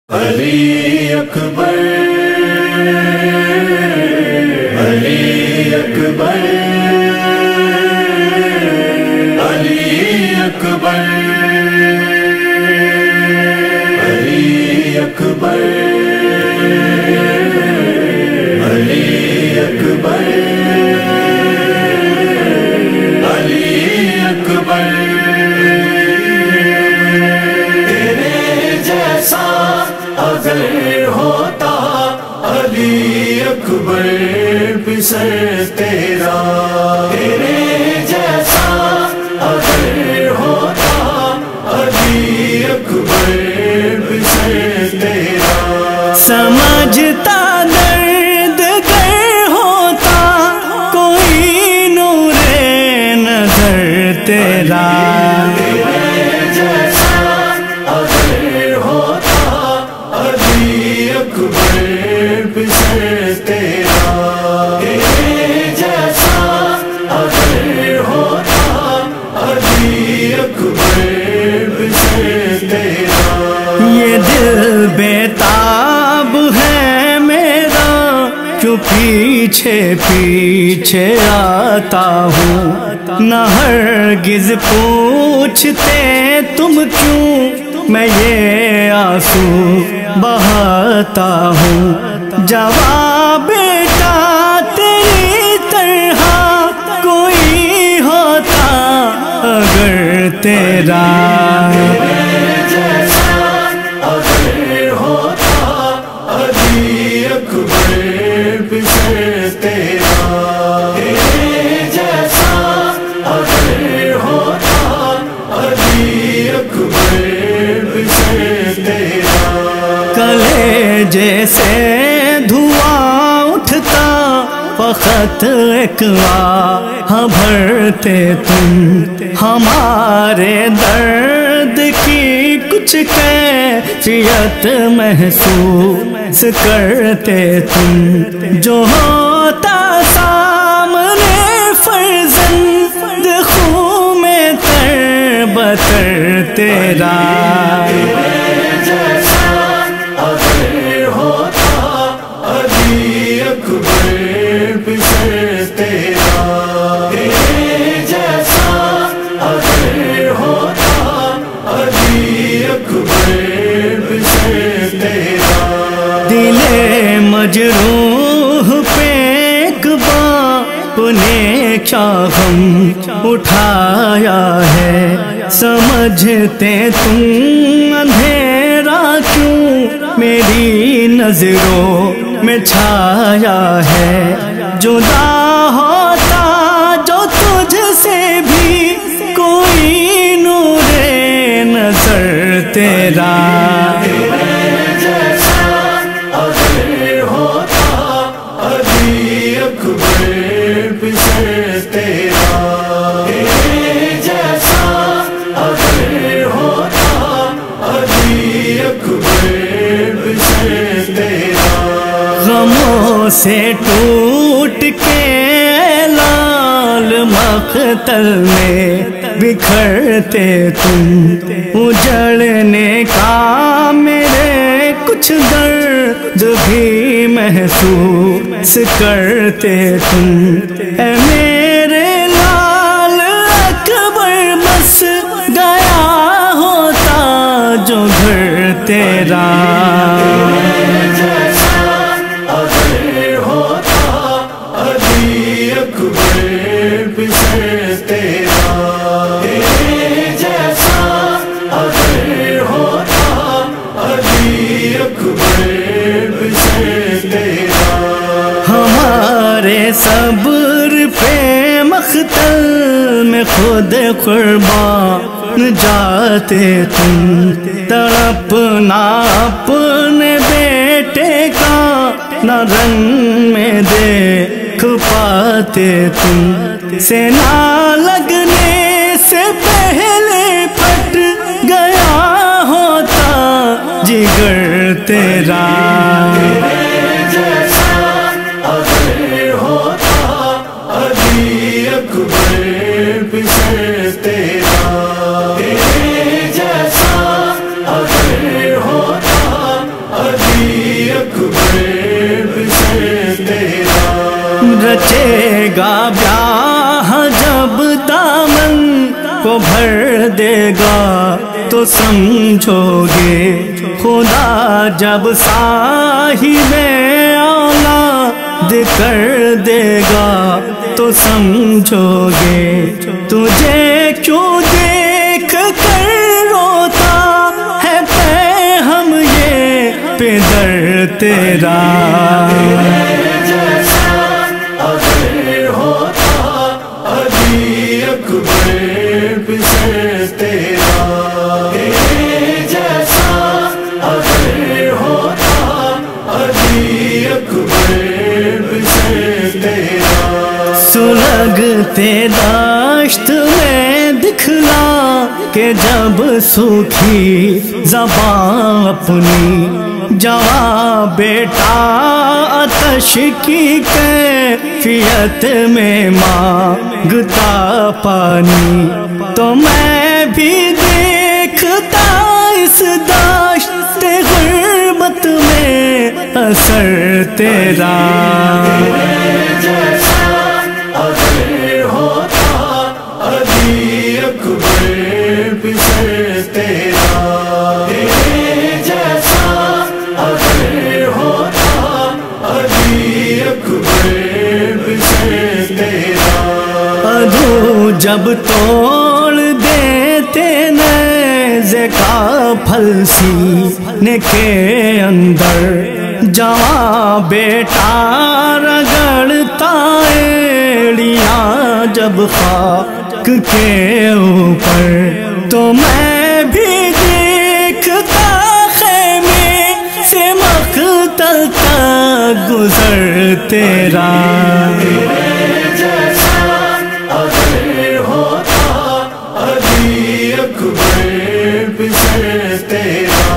علی اکبر علی اکبر علی اکبر علی اکبر علی اکبر علی اکبر اگر ہوتا علی اکبر بسر تیرا، تیرے جیسا اگر ہوتا علی اکبر بسر تیرا، سمجھتا درد گر ہوتا کوئی نور نظر تیرا، بسر تیرا، تیرے جیسا اگر ہوتا علی اکبر بسر تیرا۔ یہ دل بیتاب ہے میرا کیوں پیچھے پیچھے آتا ہوں، نہ ہرگز پوچھتے تم کیوں میں یہ آنسو بہاتا ہوں، جواب بیٹا تیری طرح کوئی ہوتا اگر تیرا، اگر ہوتا علی اکبر بسر تیرا، تیرے جیسا اگر ہوتا علی اکبر بسر تیرا، کلیجے سے دھواں اٹھتا فقط ایک آہ بھرتے تم، ہمارے درد کی کچھ کیفیت محسوس کرتے تم، جو ہوتا سامنے فرزند خون میں تر بتر تیرا، بسر تیرا، تیرے جیسا اگر ہوتا علی اکبر بسر تیرا، دل مجروح پہ ایک باپ نے کیا غم اٹھایا ہے، سمجھتے تم اندھیرا کیوں میری نظروں میں چھایا ہے، جدا ہوتا جو تجھ سے بھی کوئی نور نظر تیرا، اگر ہوتا علی اکبر بسر تیرا، تیرے جیسا اگر ہوتا علی اکبر بسر تیرا، غموں سے ٹوٹ کے لال مقتل میں بکھرتے تم، اجڑنے کا میرے کچھ درد بھی محسوس کرتے تم، اے میرے لال اکبر بس گیا ہوتا جو گھر تیرا، بسر تیرا، تیرے جیسا اگر ہوتا علی اکبر بسر تیرا، ہمارے صبر پہ مقتل میں خود قربان جاتے تم، تڑپنا اپنے بیٹے کا نہ رنگ میں دیکھ پاتے تم، سینا لگنے سے پہلے پھٹ گیا ہوتا جگر تیرا، اگر ہوتا علی اکبر بسر تیرا، تیرے جیسا اگر ہوتا گا بیاہ جب دامن کو بھر دے گا تو سمجھو گے خدا جب صاحب اولاد کر دے گا تو سمجھو گے تجھے کیوں دیکھ کر روتا ہے پہ ہم یہ پدر تیرا جیسا اگر ہوتا علی اکبر پسر تیرا جیسا اگر ہوتا علی اکبر پسر تیرا سلگتے داشت میں دکھلا کہ جب سوکھی زبان اپنی جوان بیٹا آتش کی کیفیت میں مانگتا پانی تو میں بھی دیکھتا اس داشت غربت میں اثر تیرا جیسا اگر ہوتا علی اکبر پسر تیرا جیسا اگر ہوتا علی اکبر پسر تیرا ادھو جب توڑ دیتے نیزے کا پھل سینے کے اندر جوان بیٹا رگڑتا ایڑیاں جب خاک کے اوپر تو میں بھی دیکھتا خیمے سے مقتل تک گزر تیرا جیسا اگر ہوتا علی اکبر پسر تیرا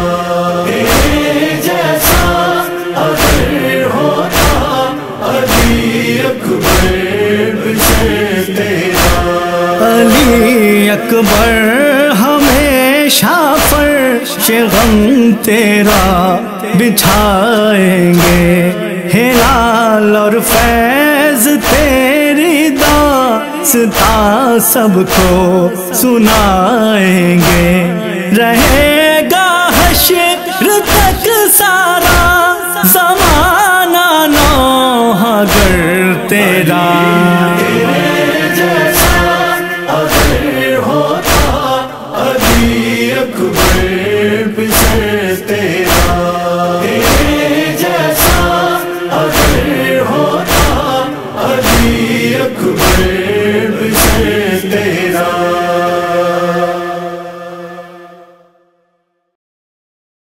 جیسا اگر ہوتا علی اکبر پسر تیرا علی اکبر ہمیشہ فرش غم تیرا بچھائیں گے ہلال اور فیض تیری داستاں سب کو سنائیں گے رہے گا حشر تک سارا زمانہ نوحہ گر تیرا